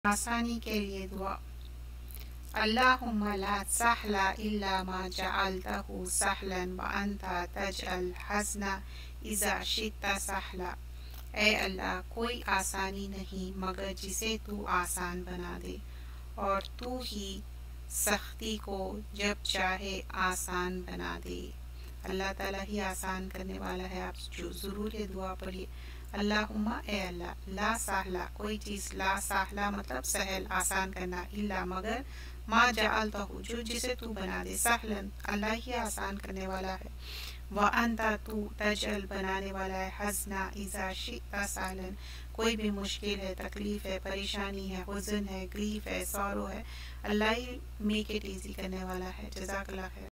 आसानी के लिए दुआ। अल्लाहुम्मा ला सहला इल्ला मा जअलतहु सहलन व अंता तजअल हज़्ना इज़ा शिता सहला। ए अल्लाह, कोई आसानी नहीं मगर जिसे तू आसान बना दे, और तू ही सख्ती को जब चाहे आसान बना दे। अल्लाह ताला ही आसान करने वाला है। आप जो ज़रूर ये दुआ पढ़िए। अल्लाहुम्मा, ए अल्लाह, ला साहला, कोई चीज़, ला साहला मतलब सहल, आसान करना, इल्ला मगर, मा जअलतहु, जो जिसे तू बना दे, सहलन, अल्लाह ही आसान करने वाला है, व अंता, तू, तजअल, बनाने वाला है, हज़ना, इज़ा शिता सहलन, कोई भी मुश्किल है, तकलीफ है, परेशानी है, हुज़न है, ग्रीफ है, सौरो है, अल्लाह ही मेक इट ईजी करने वाला है। जज़ाकल्लाह खैर।